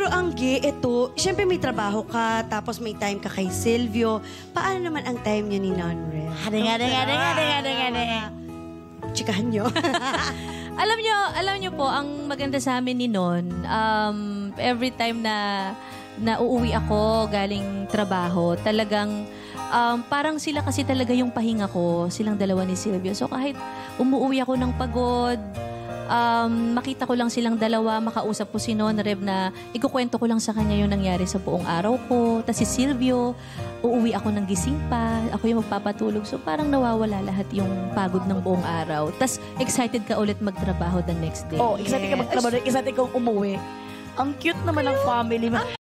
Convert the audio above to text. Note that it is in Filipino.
Pero Angge, ito, syempre may trabaho ka, tapos may time ka kay Silvio. Paano naman ang time niyo ni Non-Rev? Chikahan niyo. Alam niyo po, ang maganda sa amin ni Non, every time na uuwi ako galing trabaho, talagang parang sila kasi talaga yung pahinga ko, silang dalawa ni Silvio. So kahit umuwi ako ng pagod, makita ko lang silang dalawa, makausap ko si Non-Rev na ikukwento ko lang sa kanya yung nangyari sa buong araw ko. Tapos si Silvio, uuwi ako ng gising pa, ako yung magpapatulog. So parang nawawala lahat yung pagod ng buong araw. Tapos excited ka ulit magtrabaho the next day. Oh, excited ka magtrabaho, excited kang umuwi. Ang cute naman ng family mo.